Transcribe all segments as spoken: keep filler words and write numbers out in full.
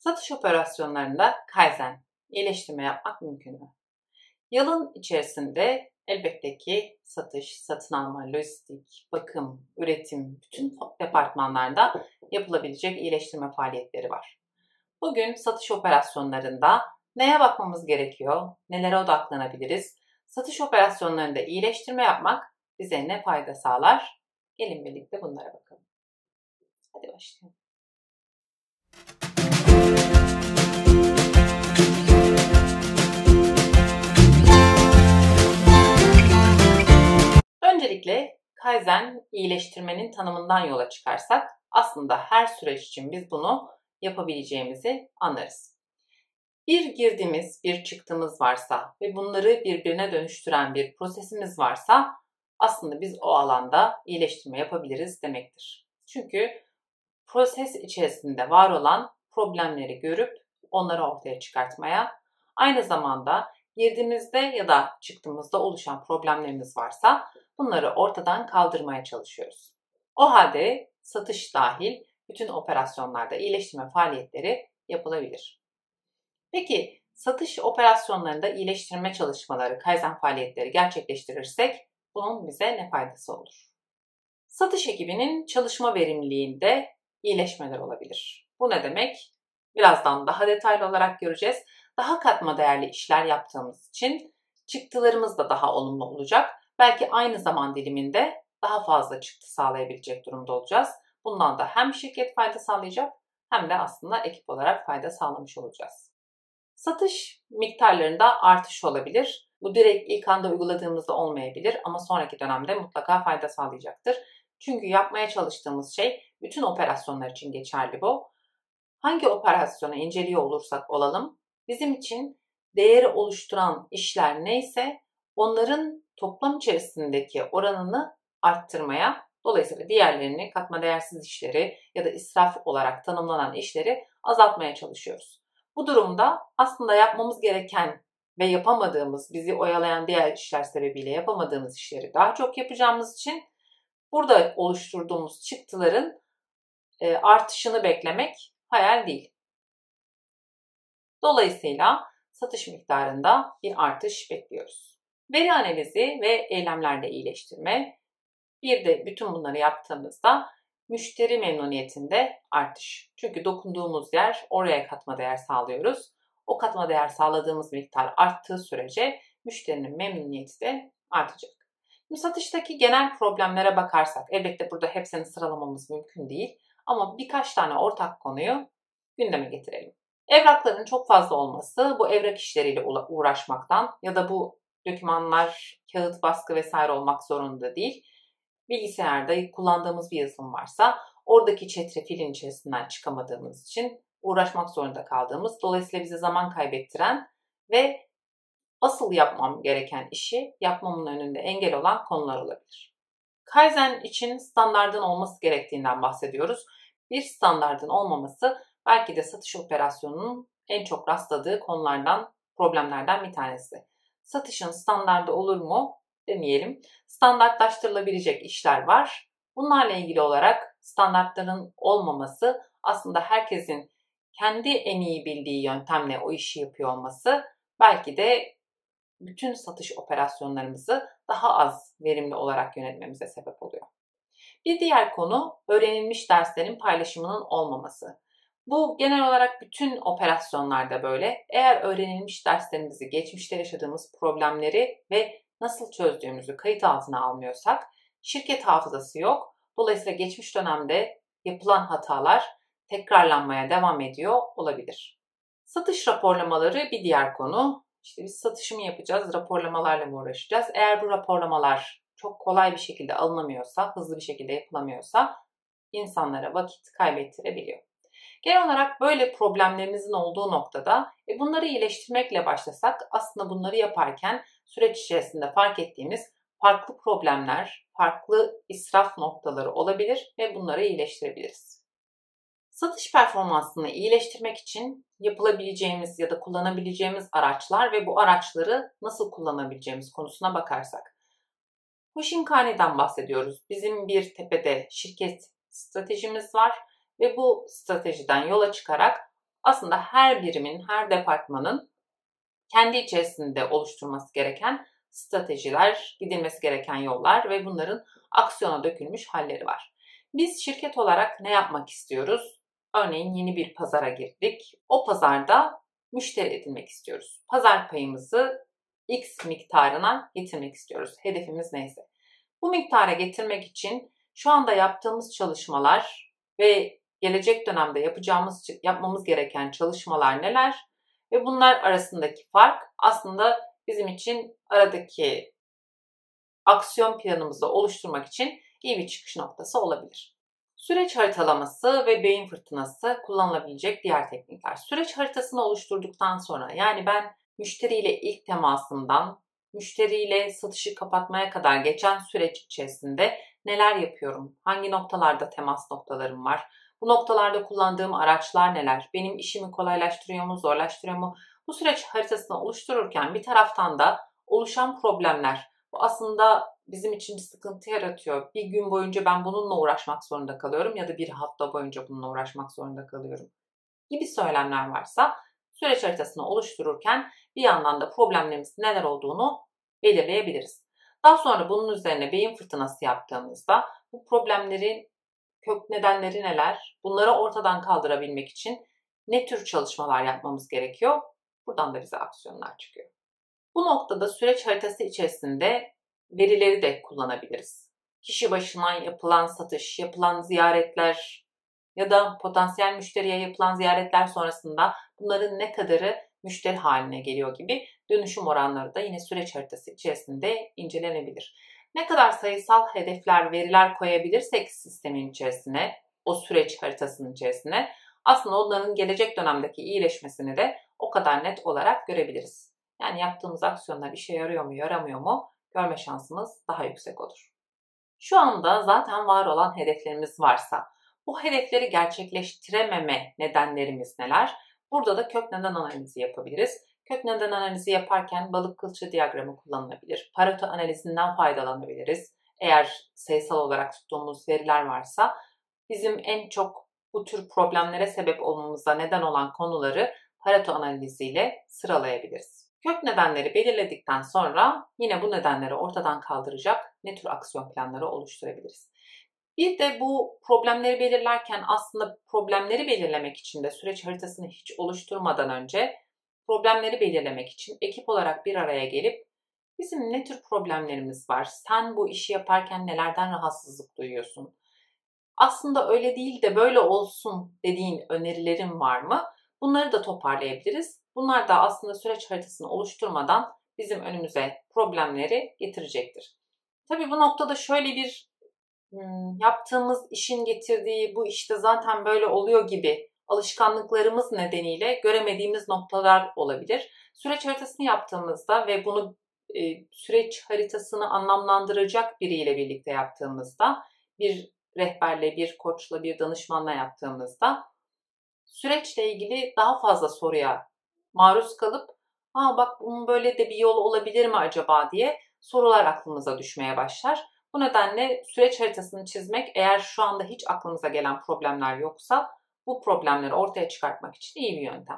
Satış operasyonlarında Kaizen, iyileştirme yapmak mümkün mü? Yılın içerisinde elbette ki satış, satın alma, lojistik, bakım, üretim, bütün departmanlarda yapılabilecek iyileştirme faaliyetleri var. Bugün satış operasyonlarında neye bakmamız gerekiyor, nelere odaklanabiliriz, satış operasyonlarında iyileştirme yapmak bize ne fayda sağlar? Gelin birlikte bunlara bakalım. Hadi başlayalım. Öncelikle Kaizen iyileştirmenin tanımından yola çıkarsak aslında her süreç için biz bunu yapabileceğimizi anlarız. Bir girdimiz, bir çıktımız varsa ve bunları birbirine dönüştüren bir prosesimiz varsa aslında biz o alanda iyileştirme yapabiliriz demektir. Çünkü proses içerisinde var olan problemleri görüp onları ortaya çıkartmaya, aynı zamanda girdimizde ya da çıktığımızda oluşan problemlerimiz varsa bunları ortadan kaldırmaya çalışıyoruz. O halde satış dahil bütün operasyonlarda iyileştirme faaliyetleri yapılabilir. Peki satış operasyonlarında iyileştirme çalışmaları, Kaizen faaliyetleri gerçekleştirirsek bunun bize ne faydası olur? Satış ekibinin çalışma verimliliğinde iyileşmeler olabilir. Bu ne demek? Birazdan daha detaylı olarak göreceğiz. Daha katma değerli işler yaptığımız için çıktılarımız da daha olumlu olacak. Belki aynı zaman diliminde daha fazla çıktı sağlayabilecek durumda olacağız. Bundan da hem şirket fayda sağlayacak hem de aslında ekip olarak fayda sağlamış olacağız. Satış miktarlarında artış olabilir. Bu direkt ilk anda uyguladığımızda olmayabilir ama sonraki dönemde mutlaka fayda sağlayacaktır. Çünkü yapmaya çalıştığımız şey bütün operasyonlar için geçerli bu. Hangi operasyonu inceliyor olursak olalım, bizim için değeri oluşturan işler neyse onların toplam içerisindeki oranını arttırmaya, dolayısıyla diğerlerini katma değersiz işleri ya da israf olarak tanımlanan işleri azaltmaya çalışıyoruz. Bu durumda aslında yapmamız gereken ve yapamadığımız, bizi oyalayan diğer işler sebebiyle yapamadığımız işleri daha çok yapacağımız için burada oluşturduğumuz çıktıların e, artışını beklemek hayal değil. Dolayısıyla satış miktarında bir artış bekliyoruz. Veri analizi ve eylemlerde iyileştirme, bir de bütün bunları yaptığımızda müşteri memnuniyetinde artış. Çünkü dokunduğumuz yer, oraya katma değer sağlıyoruz. O katma değer sağladığımız miktar arttığı sürece müşterinin memnuniyeti de artacak. Şimdi satıştaki genel problemlere bakarsak, elbette burada hepsini sıralamamız mümkün değil ama birkaç tane ortak konuyu gündeme getirelim. Evrakların çok fazla olması, bu evrak işleriyle uğraşmaktan ya da bu dokümanlar, kağıt baskı vesaire olmak zorunda değil. Bilgisayarda kullandığımız bir yazılım varsa oradaki çetrefilin içerisinden çıkamadığımız için uğraşmak zorunda kaldığımız, dolayısıyla bize zaman kaybettiren ve asıl yapmam gereken işi yapmamın önünde engel olan konular olabilir. Kaizen için standardın olması gerektiğinden bahsediyoruz. Bir standardın olmaması belki de satış operasyonunun en çok rastladığı konulardan, problemlerden bir tanesi. Satışın standardı olur mu demeyelim. Standartlaştırılabilecek işler var. Bunlarla ilgili olarak standartların olmaması aslında herkesin kendi en iyi bildiği yöntemle o işi yapıyor olması belki de bütün satış operasyonlarımızı daha az verimli olarak yönetmemize sebep oluyor. Bir diğer konu öğrenilmiş derslerin paylaşımının olmaması. Bu genel olarak bütün operasyonlarda böyle. Eğer öğrenilmiş derslerimizi, geçmişte yaşadığımız problemleri ve nasıl çözdüğümüzü kayıt altına almıyorsak şirket hafızası yok. Dolayısıyla geçmiş dönemde yapılan hatalar tekrarlanmaya devam ediyor olabilir. Satış raporlamaları bir diğer konu. İşte biz satışımı yapacağız, raporlamalarla mı uğraşacağız? Eğer bu raporlamalar çok kolay bir şekilde alınamıyorsa, hızlı bir şekilde yapılamıyorsa insanlara vakit kaybettirebiliyor. Genel olarak böyle problemlerimizin olduğu noktada e bunları iyileştirmekle başlasak aslında bunları yaparken süreç içerisinde fark ettiğimiz farklı problemler, farklı israf noktaları olabilir ve bunları iyileştirebiliriz. Satış performansını iyileştirmek için yapılabileceğimiz ya da kullanabileceğimiz araçlar ve bu araçları nasıl kullanabileceğimiz konusuna bakarsak. Hoshinkane'den bahsediyoruz. Bizim bir tepede şirket stratejimiz var ve bu stratejiden yola çıkarak aslında her birimin, her departmanın kendi içerisinde oluşturması gereken stratejiler, gidilmesi gereken yollar ve bunların aksiyona dökülmüş halleri var. Biz şirket olarak ne yapmak istiyoruz? Örneğin yeni bir pazara girdik. O pazarda müşteri edinmek istiyoruz. Pazar payımızı X miktarına getirmek istiyoruz. Hedefimiz neyse. Bu miktara getirmek için şu anda yaptığımız çalışmalar ve gelecek dönemde yapacağımız, yapmamız gereken çalışmalar neler? Ve bunlar arasındaki fark aslında bizim için aradaki aksiyon planımızı oluşturmak için iyi bir çıkış noktası olabilir. Süreç haritalaması ve beyin fırtınası kullanılabilecek diğer teknikler. Süreç haritasını oluşturduktan sonra, yani ben müşteriyle ilk temasımdan müşteriyle satışı kapatmaya kadar geçen süreç içerisinde neler yapıyorum? Hangi noktalarda temas noktalarım var? Bu noktalarda kullandığım araçlar neler? Benim işimi kolaylaştırıyor mu, zorlaştırıyor mu? Bu süreç haritasını oluştururken bir taraftan da oluşan problemler, bu aslında bizim için bir sıkıntı yaratıyor. Bir gün boyunca ben bununla uğraşmak zorunda kalıyorum ya da bir hafta boyunca bununla uğraşmak zorunda kalıyorum gibi söylemler varsa süreç haritasını oluştururken bir yandan da problemlerimizin neler olduğunu belirleyebiliriz. Daha sonra bunun üzerine beyin fırtınası yaptığımızda bu problemlerin kök nedenleri neler, bunları ortadan kaldırabilmek için ne tür çalışmalar yapmamız gerekiyor? Buradan da bize aksiyonlar çıkıyor. Bu noktada süreç haritası içerisinde verileri de kullanabiliriz. Kişi başına yapılan satış, yapılan ziyaretler ya da potansiyel müşteriye yapılan ziyaretler sonrasında bunların ne kadarı müşteri haline geliyor gibi dönüşüm oranları da yine süreç haritası içerisinde incelenebilir. Ne kadar sayısal hedefler, veriler koyabilirsek sistemin içerisine, o süreç haritasının içerisine, aslında onların gelecek dönemdeki iyileşmesini de o kadar net olarak görebiliriz. Yani yaptığımız aksiyonlar işe yarıyor mu, yaramıyor mu görme şansımız daha yüksek olur. Şu anda zaten var olan hedeflerimiz varsa, bu hedefleri gerçekleştirememe nedenlerimiz neler? Burada da kök neden analizi yapabiliriz. Kök neden analizi yaparken balık kılçığı diyagramı kullanılabilir. Pareto analizinden faydalanabiliriz. Eğer sayısal olarak tuttuğumuz veriler varsa, bizim en çok bu tür problemlere sebep olmamıza neden olan konuları Pareto analiziyle sıralayabiliriz. Kök nedenleri belirledikten sonra yine bu nedenleri ortadan kaldıracak ne tür aksiyon planları oluşturabiliriz? Bir de bu problemleri belirlerken aslında problemleri belirlemek için de süreç haritasını hiç oluşturmadan önce problemleri belirlemek için ekip olarak bir araya gelip bizim ne tür problemlerimiz var? Sen bu işi yaparken nelerden rahatsızlık duyuyorsun? Aslında öyle değil de böyle olsun dediğin önerilerin var mı? Bunları da toparlayabiliriz. Bunlar da aslında süreç haritasını oluşturmadan bizim önümüze problemleri getirecektir. Tabii bu noktada şöyle bir hmm, yaptığımız işin getirdiği bu işte zaten böyle oluyor gibi alışkanlıklarımız nedeniyle göremediğimiz noktalar olabilir. Süreç haritasını yaptığımızda ve bunu e, süreç haritasını anlamlandıracak biriyle birlikte yaptığımızda, bir rehberle, bir koçla, bir danışmanla yaptığımızda süreçle ilgili daha fazla soruya maruz kalıp "Aa bak bunun böyle de bir yol olabilir mi acaba?" diye sorular aklımıza düşmeye başlar. Bu nedenle süreç haritasını çizmek, eğer şu anda hiç aklımıza gelen problemler yoksa, bu problemleri ortaya çıkartmak için iyi bir yöntem.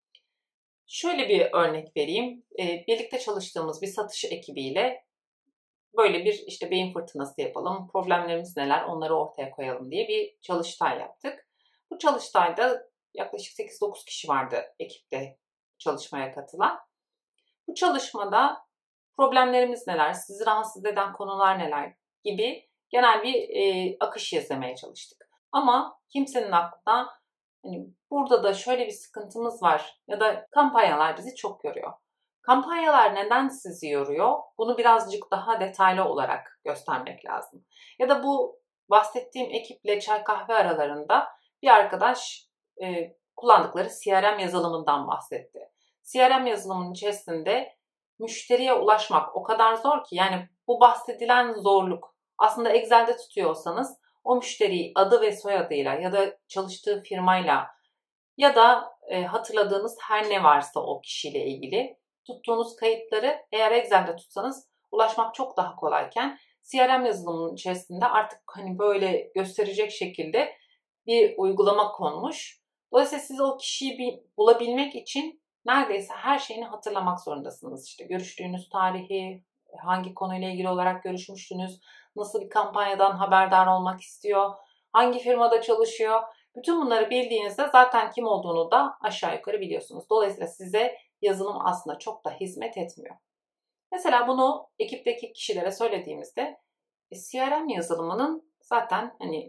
Şöyle bir örnek vereyim. Birlikte çalıştığımız bir satış ekibiyle böyle bir işte beyin fırtınası yapalım, problemlerimiz neler onları ortaya koyalım diye bir çalıştay yaptık. Bu çalıştayda yaklaşık sekiz dokuz kişi vardı ekipte çalışmaya katılan. Bu çalışmada problemlerimiz neler, sizi rahatsız eden konular neler gibi genel bir e, akış yazmaya çalıştık. Ama kimsenin aklına hani burada da şöyle bir sıkıntımız var ya da kampanyalar bizi çok yoruyor. Kampanyalar neden sizi yoruyor? Bunu birazcık daha detaylı olarak göstermek lazım. Ya da bu bahsettiğim ekiple çay kahve aralarında bir arkadaş e, kullandıkları C R M yazılımından bahsetti. C R M yazılımının içerisinde müşteriye ulaşmak o kadar zor ki, yani bu bahsedilen zorluk aslında Excel'de tutuyorsanız o müşteriyi adı ve soyadıyla ya da çalıştığı firmayla ya da e, hatırladığınız her ne varsa o kişiyle ilgili tuttuğunuz kayıtları eğer Excel'de tutsanız ulaşmak çok daha kolayken, C R M yazılımının içerisinde artık hani böyle gösterecek şekilde bir uygulama konmuş. Dolayısıyla siz o kişiyi bulabilmek için neredeyse her şeyini hatırlamak zorundasınız. İşte görüştüğünüz tarihi, hangi konuyla ilgili olarak görüşmüştünüz, nasıl bir kampanyadan haberdar olmak istiyor, hangi firmada çalışıyor. Bütün bunları bildiğinizde zaten kim olduğunu da aşağı yukarı biliyorsunuz. Dolayısıyla size yazılım aslında çok da hizmet etmiyor. Mesela bunu ekipteki kişilere söylediğimizde e, C R M yazılımının zaten hani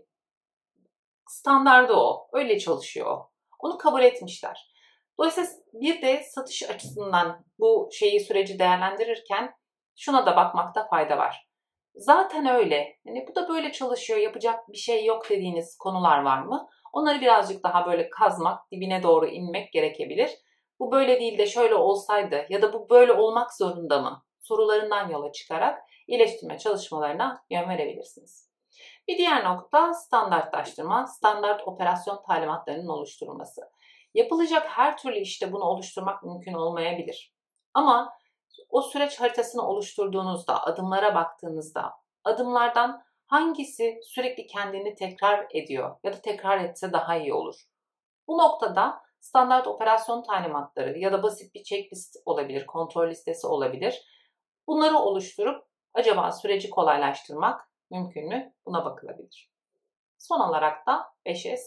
standardı o, öyle çalışıyor. Onu kabul etmişler. Dolayısıyla bir de satış açısından bu şeyi süreci değerlendirirken şuna da bakmakta fayda var. Zaten öyle. Yani bu da böyle çalışıyor, yapacak bir şey yok dediğiniz konular var mı? Onları birazcık daha böyle kazmak, dibine doğru inmek gerekebilir. Bu böyle değil de şöyle olsaydı ya da bu böyle olmak zorunda mı? Sorularından yola çıkarak iyileştirme çalışmalarına yön verebilirsiniz. Bir diğer nokta standartlaştırma, standart operasyon talimatlarının oluşturulması. Yapılacak her türlü işte bunu oluşturmak mümkün olmayabilir. Ama o süreç haritasını oluşturduğunuzda, adımlara baktığınızda, adımlardan hangisi sürekli kendini tekrar ediyor ya da tekrar etse daha iyi olur. Bu noktada standart operasyon talimatları ya da basit bir checklist olabilir, kontrol listesi olabilir. Bunları oluşturup acaba süreci kolaylaştırmak mümkün mü? Buna bakılabilir. Son olarak da beş S.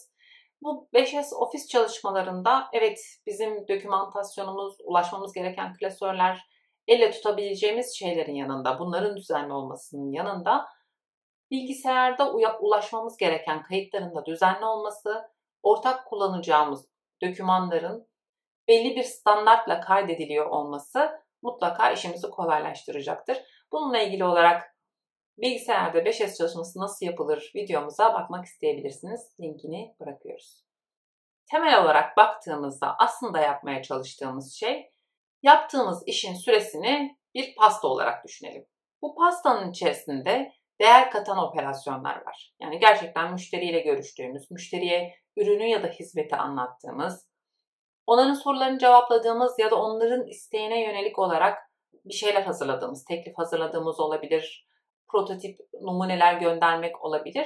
Bu beş S ofis çalışmalarında evet bizim dokümantasyonumuz, ulaşmamız gereken klasörler, elle tutabileceğimiz şeylerin yanında, bunların düzenli olmasının yanında bilgisayarda ulaşmamız gereken kayıtların da düzenli olması, ortak kullanacağımız dokümanların belli bir standartla kaydediliyor olması mutlaka işimizi kolaylaştıracaktır. Bununla ilgili olarak bilgisayarda beş S çalışması nasıl yapılır videomuza bakmak isteyebilirsiniz. Linkini bırakıyoruz. Temel olarak baktığımızda aslında yapmaya çalıştığımız şey, yaptığımız işin süresini bir pasta olarak düşünelim. Bu pastanın içerisinde değer katan operasyonlar var. Yani gerçekten müşteriyle görüştüğümüz, müşteriye ürünü ya da hizmeti anlattığımız, onların sorularını cevapladığımız ya da onların isteğine yönelik olarak bir şeyler hazırladığımız, teklif hazırladığımız olabilir, prototip numuneler göndermek olabilir.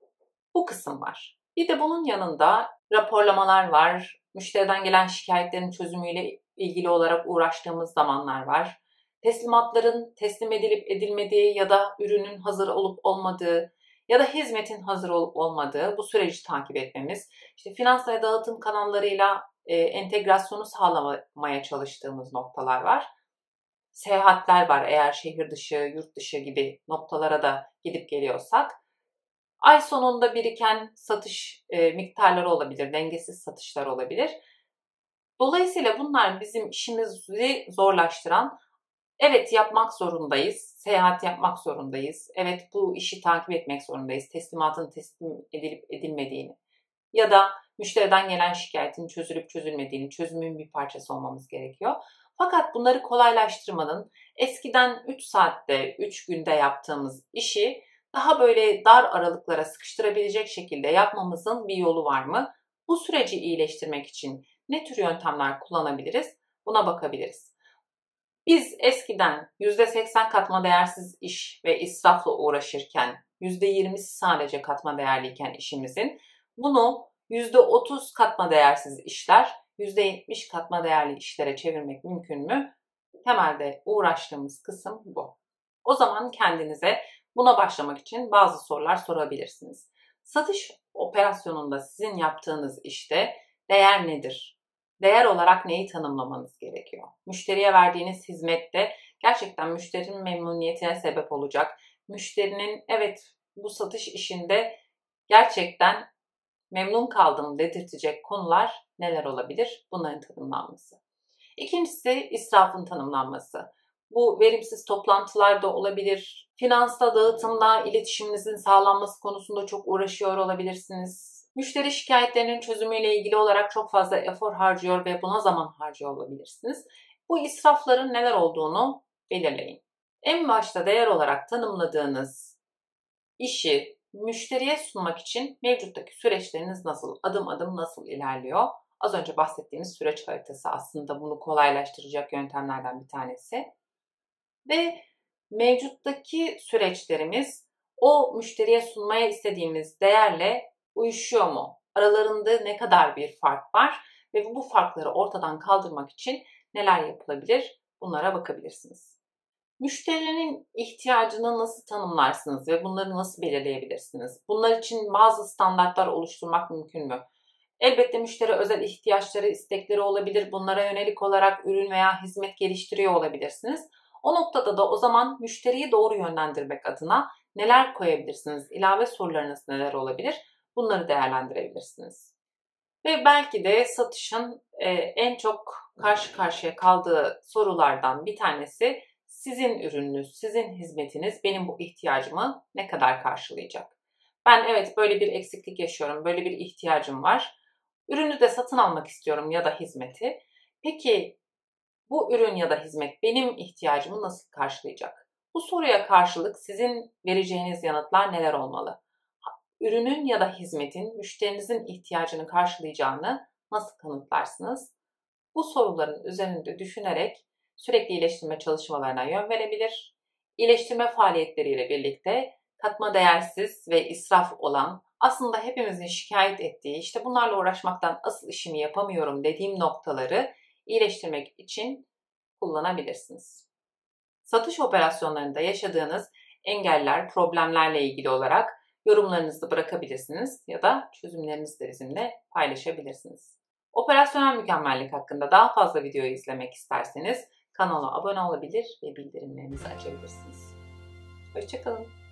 Bu kısım var. Bir de bunun yanında raporlamalar var, müşteriden gelen şikayetlerin çözümüyle ilgili olarak uğraştığımız zamanlar var. Teslimatların teslim edilip edilmediği ya da ürünün hazır olup olmadığı ya da hizmetin hazır olup olmadığı bu süreci takip etmemiz. İşte finans ve dağıtım kanallarıyla e, entegrasyonu sağlamaya çalıştığımız noktalar var. Seyahatler var eğer şehir dışı, yurt dışı gibi noktalara da gidip geliyorsak. Ay sonunda biriken satış e, miktarları olabilir, dengesiz satışlar olabilir. Dolayısıyla bunlar bizim işimizi zorlaştıran, evet yapmak zorundayız, seyahat yapmak zorundayız, evet bu işi takip etmek zorundayız, teslimatın teslim edilip edilmediğini ya da müşteriden gelen şikayetin çözülüp çözülmediğini, çözümün bir parçası olmamız gerekiyor. Fakat bunları kolaylaştırmanın eskiden üç saatte, üç günde yaptığımız işi daha böyle dar aralıklara sıkıştırabilecek şekilde yapmamızın bir yolu var mı? Bu süreci iyileştirmek için ne tür yöntemler kullanabiliriz? Buna bakabiliriz. Biz eskiden yüzde seksen katma değersiz iş ve israfla uğraşırken yüzde yirmisi sadece katma değerliyken işimizin bunu yüzde otuz katma değersiz işler, yüzde yetmiş katma değerli işlere çevirmek mümkün mü? Temelde uğraştığımız kısım bu. O zaman kendinize buna başlamak için bazı sorular sorabilirsiniz. Satış operasyonunda sizin yaptığınız işte değer nedir? Değer olarak neyi tanımlamanız gerekiyor? Müşteriye verdiğiniz hizmette gerçekten müşterinin memnuniyetine sebep olacak. Müşterinin evet bu satış işinde gerçekten memnun kaldım dedirtecek konular neler olabilir? Bunların tanımlanması. İkincisi israfın tanımlanması. Bu verimsiz toplantılar da olabilir. Finansta, dağıtımda iletişiminizin sağlanması konusunda çok uğraşıyor olabilirsiniz. Müşteri şikayetlerinin çözümüyle ilgili olarak çok fazla efor harcıyor ve buna zaman harcıyor olabilirsiniz. Bu israfların neler olduğunu belirleyin. En başta değer olarak tanımladığınız işi müşteriye sunmak için mevcuttaki süreçleriniz nasıl, adım adım nasıl ilerliyor? Az önce bahsettiğimiz süreç haritası aslında bunu kolaylaştıracak yöntemlerden bir tanesi. Ve mevcuttaki süreçlerimiz o müşteriye sunmaya istediğimiz değerle uyuşuyor mu? Aralarında ne kadar bir fark var ve bu farkları ortadan kaldırmak için neler yapılabilir? Bunlara bakabilirsiniz. Müşterinin ihtiyacını nasıl tanımlarsınız ve bunları nasıl belirleyebilirsiniz? Bunlar için bazı standartlar oluşturmak mümkün mü? Elbette müşteri özel ihtiyaçları, istekleri olabilir. Bunlara yönelik olarak ürün veya hizmet geliştiriyor olabilirsiniz. O noktada da o zaman müşteriyi doğru yönlendirmek adına neler koyabilirsiniz? İlave sorularınız neler olabilir? Bunları değerlendirebilirsiniz. Ve belki de satışın en çok karşı karşıya kaldığı sorulardan bir tanesi sizin ürününüz, sizin hizmetiniz benim bu ihtiyacımı ne kadar karşılayacak? Ben evet böyle bir eksiklik yaşıyorum, böyle bir ihtiyacım var. Ürünü de satın almak istiyorum ya da hizmeti. Peki bu ürün ya da hizmet benim ihtiyacımı nasıl karşılayacak? Bu soruya karşılık sizin vereceğiniz yanıtlar neler olmalı? Ürünün ya da hizmetin müşterinizin ihtiyacını karşılayacağını nasıl kanıtlarsınız? Bu soruların üzerinde düşünerek sürekli iyileştirme çalışmalarına yön verebilir. İyileştirme faaliyetleriyle birlikte katma değersiz ve israf olan, aslında hepimizin şikayet ettiği, işte bunlarla uğraşmaktan asıl işimi yapamıyorum dediğim noktaları iyileştirmek için kullanabilirsiniz. Satış operasyonlarında yaşadığınız engeller, problemlerle ilgili olarak yorumlarınızı bırakabilirsiniz ya da çözümlerinizi de bizimle paylaşabilirsiniz. Operasyonel mükemmellik hakkında daha fazla videoyu izlemek isterseniz kanala abone olabilir ve bildirimlerinizi açabilirsiniz. Hoşça kalın.